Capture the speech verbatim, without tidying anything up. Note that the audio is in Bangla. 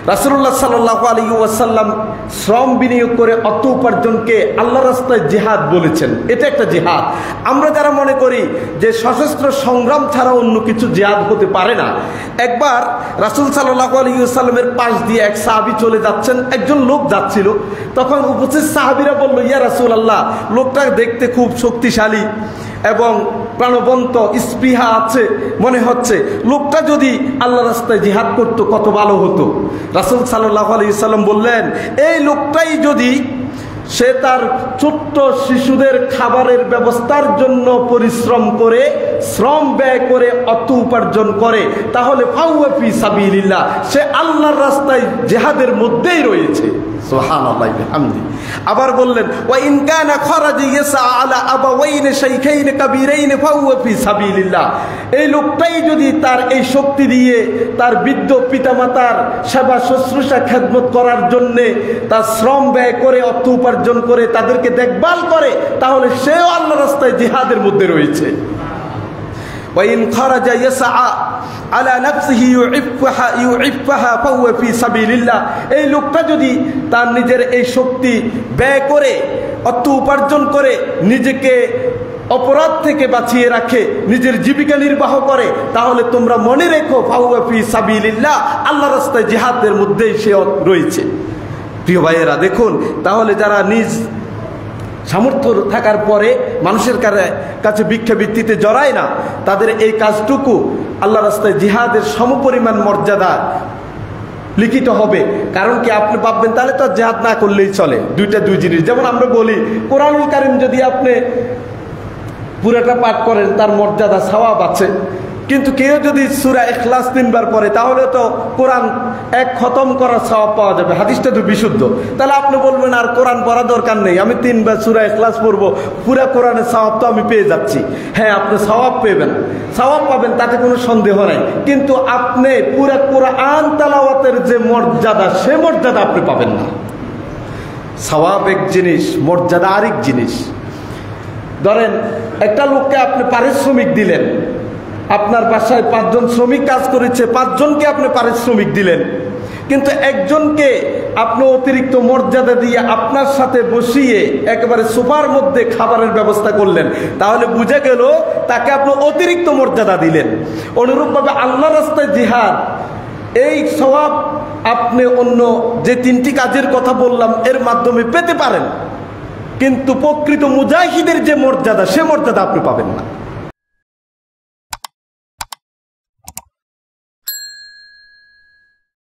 রাসূলুল্লাহ সাল্লাল্লাহু আলাইহি ওয়াসাল্লাম শ্রম বিনিয়োগ করে অর্থ উপার্জনকে আল্লাহর রাস্তায় জিহাদ বলেছেন। এটা একটা জিহাদ। আমরা যারা মনে করি যে সশস্ত্র সংগ্রাম ছাড়া অন্য কিছু জিহাদ হতে পারে না, একবার রাসূল সাল্লাল্লাহু আলাইহি ওয়াসাল্লামের পাশ দিয়ে এক সাহাবী চলে যাচ্ছেন, একজন লোক যাচ্ছিল। তখন উপস্থিত সাহাবীরা বলল, ইয়া রাসূলুল্লাহ, লোকটা দেখতে খুব শক্তিশালী এবং প্রাণবন্ত, স্পৃহা আছে, মনে হচ্ছে লোকটা যদি আল্লাহ রাস্তায় জিহাদ করতো কত ভালো হতো। রাসূল সাল্লাল্লাহু আলাইহি ওয়াসাল্লাম বললেন, এই লোকটাই যদি সে তার ছোট্ট শিশুদের খাবারের ব্যবস্থার জন্য পরিশ্রম করে, শ্রম ব্যয় করে অর্থ উপার্জন করে, তাহলে ফাহুয়া ফি সাবিলিল্লাহ, সে আল্লাহর রাস্তায় জিহাদের মধ্যেই রয়েছে। সুবহানাল্লাহি ওয়া বিহামদি। আবার বললেন, ওয়া ইন কানা খারাজা ইয়াসা আলা আবাওয়াইন শাইখাইন কাবীরাইন ফাহুয়া ফি সাবিলিল্লাহ, এই লোকটাই যদি তার এই শক্তি দিয়ে তার বৃদ্ধ পিতামাতার সেবা শুশ্রূষা খেদমত করার জন্যে তার শ্রম ব্যয় করে অর্থ উপার্জন করে তাদেরকে দেখভাল করে, তাহলে সেও আল্লাহর রাস্তায় জিহাদের মধ্যে রয়েছে। ওয়াইন খারাজা ইয়াসা আলা নাফসিহি ইউইফাহা ইউইফাহা ফাহুয়া ফি সাবিলিল্লাহ, এই লোকটা যদি তার নিজের এই শক্তি ব্যয় করে অর্থ উপার্জন করে নিজেকে অপরাধ থেকে বাঁচিয়ে রাখে, নিজের জীবিকা নির্বাহ করে, তাহলে তোমরা মনে রেখো ফাহুয়া ফি সাবিলিল্লাহ, আল্লাহর রাস্তায় জিহাদের মধ্যেই সে রয়েছে। প্রিয় ভাইয়েরা, দেখুন তাহলে যারা নিজ সামর্থ্য থাকার পরে মানুষের কাছে ভিক্ষাবৃত্তিতে জড়ায় না, তাদের এই কাজটুকু আল্লাহ রাস্তায় জিহাদের সমপরিমাণ মর্যাদা লিখিত হবে। কারণ কি, আপনি ভাববেন তাহলে তো জিহাদ না করলেই চলে। দুইটা দুই জিনিস, যেমন আমরা বলি কোরআনুল কারীম যদি আপনি পুরোটা পাঠ করেন তার মর্যাদা সওয়াব আছে, কিন্তু কেউ যদি সূরা ইখলাস তিনবার পড়ে তাহলে তো কোরআন এক খতম করার সওয়াব পাওয়া যাবে। হাদিসটা তো বিশুদ্ধ। তাহলে আপনি বলবেন আর কোরআন পড়া দরকার নেই, আমি তিনবার সূরা ইখলাস পড়বো, পুরা কোরআনের সওয়াব তো আমি পেয়ে যাচ্ছি। হ্যাঁ, আপনি সওয়াব পেবেন, সওয়াব পাবেন, তাতে কোনো সন্দেহ নাই, কিন্তু আপনি পুরা কোরআন তেলাওয়াতের যে মর্যাদা, সে মর্যাদা আপনি পাবেন না। সওয়াব এক জিনিস, মর্যাদা আরেক জিনিস। ধরেন একটা লোককে আপনি পারিশ্রমিক দিলেন, আপনার বাসায় পাঁচজন শ্রমিক কাজ করেছে, পাঁচজনকে আপনি পারিশ্রমিক দিলেন, কিন্তু একজনকে আপনি অতিরিক্ত মর্যাদা দিয়ে আপনার সাথে বসিয়ে একেবারে সোফার মধ্যে খাবারের ব্যবস্থা করলেন, তাহলে বুঝে গেল তাকে আপনি অতিরিক্ত মর্যাদা দিলেন। অনুরূপভাবে আল্লাহ রাস্তায় জিহাদ, এই সওয়াব আপনি অন্য যে তিনটি কাজের কথা বললাম এর মাধ্যমে পেতে পারেন, কিন্তু প্রকৃত মুজাহিদের যে মর্যাদা, সে মর্যাদা আপনি পাবেন না।